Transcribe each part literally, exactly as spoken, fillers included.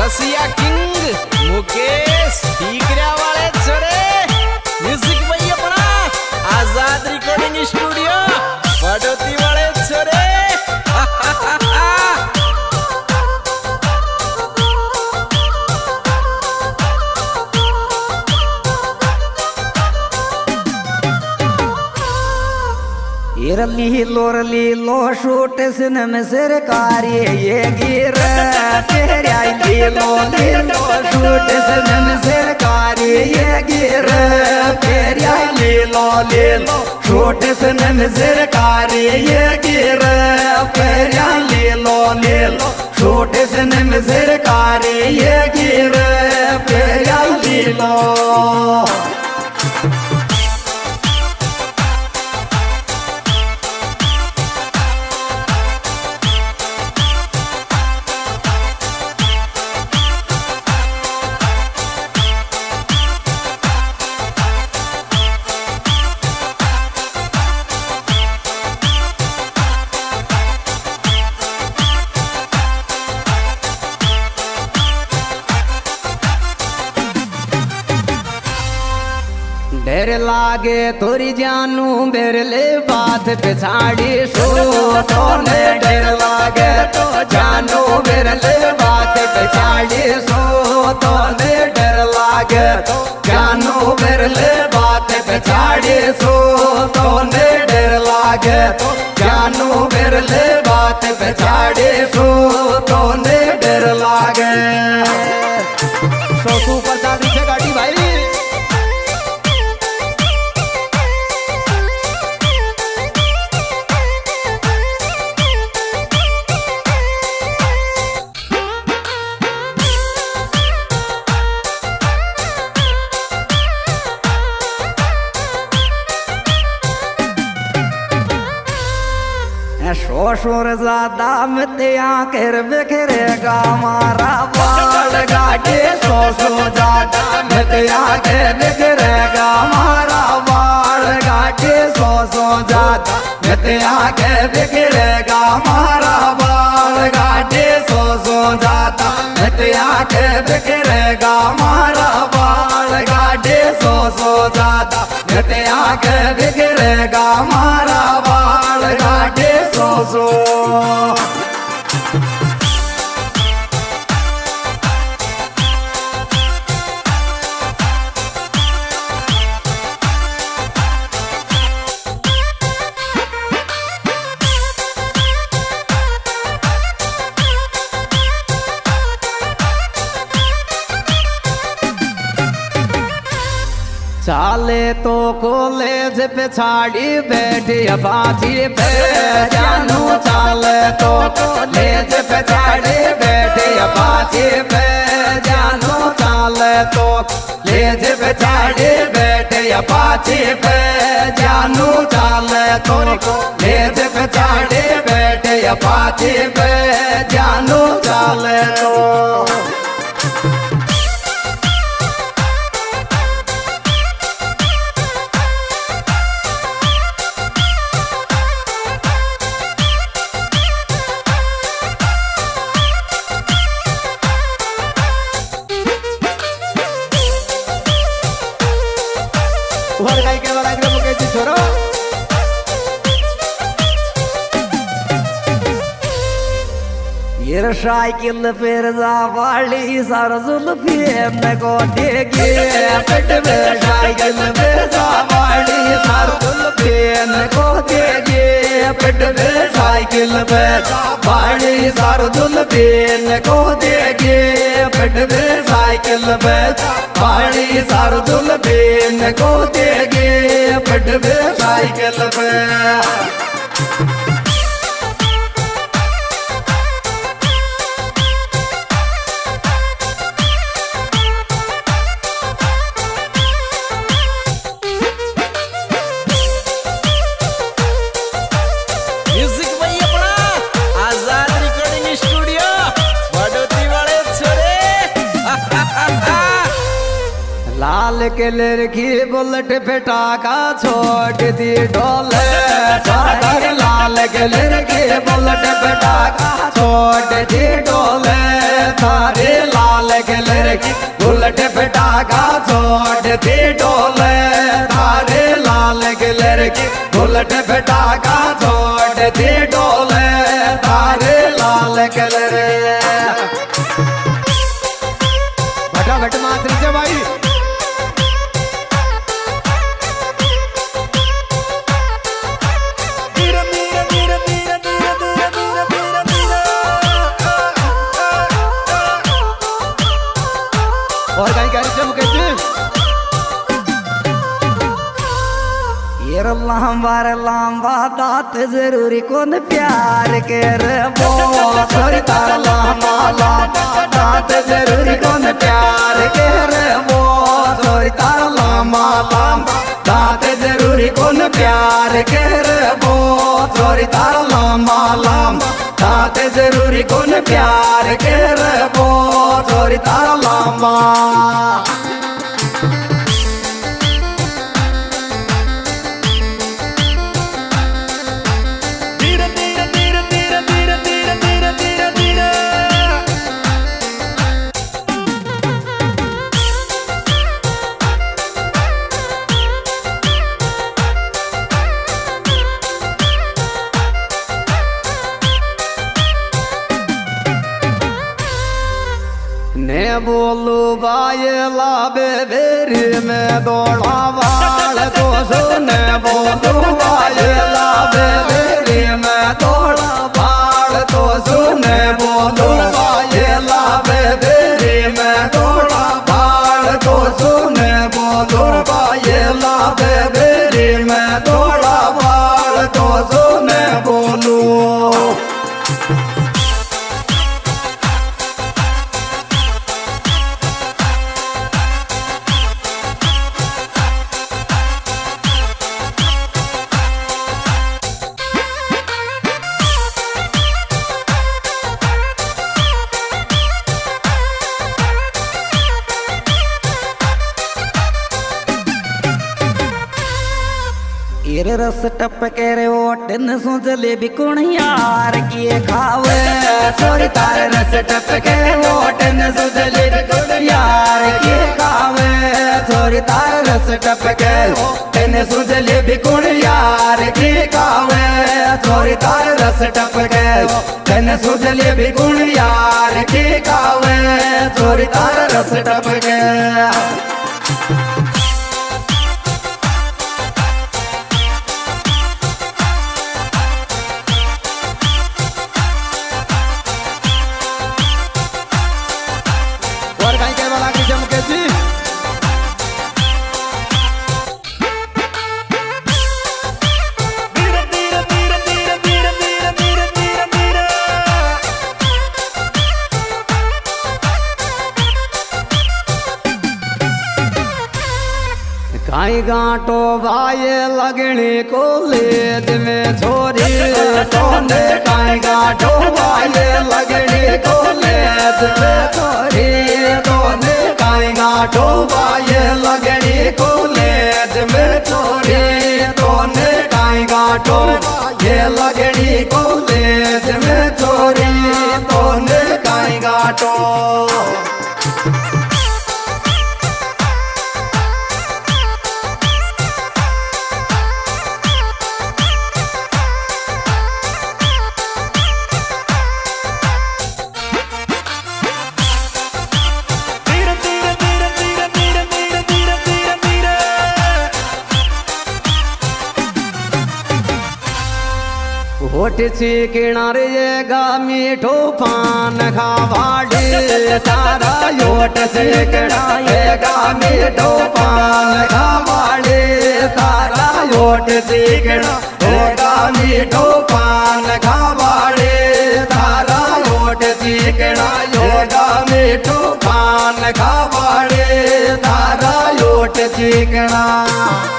रसिया king Mukesh टीकरा वाले छोरे music भाई अपना आजाद रिकॉर्डिंग स्टूडियो बड़ोती वाले छोरे लीलो लीलो शूट सिनम सरकारी ये गिर तेरा लीलो लीलो शूट सिनम सरकारी ये गिर तेरा लीलो लीलो शूट सिनम सरकारी ये गिर तेरा लीलो लीलो शूट सिनम सरकारी ये गिर तेरा लीलो डर लागे तोरी जानू बेरले बात पिछाड़ी सो तो ने डर लागे तो जानू बेरले बात पिछाड़ी सो तो ने डर लागे तो जानू बेरले बात पिछाड़ी सो तो ने डर लागे तो जानू बेरले बात पिछाड़ी सो तो ने डर लागे सो सुपर शादी से गाड़ी भाई शोर ज्यादा मतिया कर बिखरेगा मारा बाल गाड़ी सो सो ज्यादा मतिया कर बिखरेगा मारा बाल गाड़ी सो सो ज्यादा मतिया कर बिखरेगा मारा बाल गाड़ी सो सो ज्यादा मतिया कर बिखरेगा मारा बाल गाड़ी सो सो ज्यादा मतिया कर बिखरेगा मारा बाल गाड़ी सो सो चाले तो कॉलेज पे छाड़ी बैठी बाजी पे जानू चाले तो कॉलेज पे छाड़ी बैठी बाजी पे जानू चाले तो कॉलेज पे छाड़ी बैठी बाजी पे जानू चाले तो कॉलेज पे छाड़ी बैठी बाजी पे जानू चाले तो के वाला मुकेश छोरो ये साइकिल फिर वाली सर जुल्फी को देगी पेट में साइकिल फिर वाली सर जुल्फी को देगी पेट में साइकिल वाली सर जुल्फी को देगी पेट में साइकिल वाली सर जुल्फी को देगी पेट में साइकिल पे लाल के लड़की बुलेट पे टाका छोड़ दी डोले लाल के लड़की बुलेट पे टाका छोड़ दी डोले थारे लाल बाजती डोले थारे लाल कलर की बुलेट पटाखा छोड़ती डोले थारे लाल कलर। फटाफट मात्र से भाई और कहीं कह रहे मुकेश जी ये लंबा लंबा दांत जरूरी कौन प्यार के रे वो सॉरी तारा लंबा लंबा दांत जरूरी कौन प्यार के रे वो सॉरी तारा लंबा लंबा दांत जरूरी कौन प्यार के रे वो सॉरी तारा लंबा लंबा दांत जरूरी कौन प्यार के रे वो सॉरी तारा लंबा। ने बोलू बाये लाबे बेरी में दौड़ा वाल तो सुने बोलू बाये लाबे बेरी में दौड़ा वाल तो सुने बोलू बाये लाबे बेरी में दौड़ा वाल तो सुने बोलू बाये लाबे बेरी में दौड़ा वाल तो सुने बोलू। तेरे रस टपके रे ओटन सो जलेबी कौन यार किए खावे छोरी तारे रस टपके ओटन सो जलेबी कौन यार किए खावे छोरी तारे रस टपके ओटन सो जलेबी कौन यार किए खावे छोरी तारे रस टपके ओटन सो जलेबी कौन यार किए खावे छोरी तारे रस टपके। काई गांटो भाई लगने को लेद में छोरी तोने काई गांटो भाई लगने को लेद में छोरी तोने काई गांटो भाई लगने को लेद में छोरी तोने काई गांटो ये लगने को लेद में छोरी तोने काई गांटो। होठ से किनारे गा मीठो पान खावाड़े तारा होठ से किनारे गा मीठो पान खावाड़े तारा होठ से किनारे गा मीठो पान खावाड़े तारा होठ से किनारे गा मीठो पान खावाड़े तारा होठ से किनारे।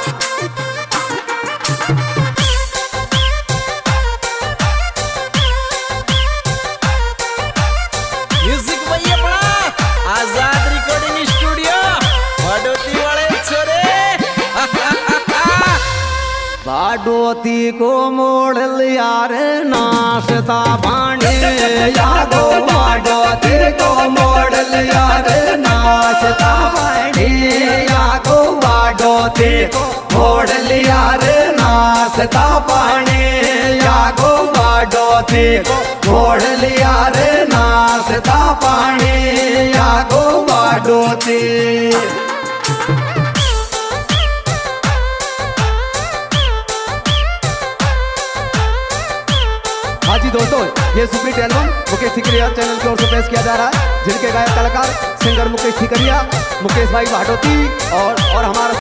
बाडोती को मोड़ लिया रे नाश्ता पानी यादो बाडोती को मोड़ लिया रे नाश्ता पानी। यागो बाडो थी घोड़ लिया रे नाचता पानी यागो बाडो थी घोड़ लिया रे नाचता पानी यागो बाडो थी। हाँ जी दोस्तों, ये सुपीट एल्बम मुकेश ठिकरिया चैनल की ओर से पेश किया जा रहा है, जिनके गायक कलाकार सिंगर मुकेश ठिकरिया, मुकेश भाई भाटोती और और हमारा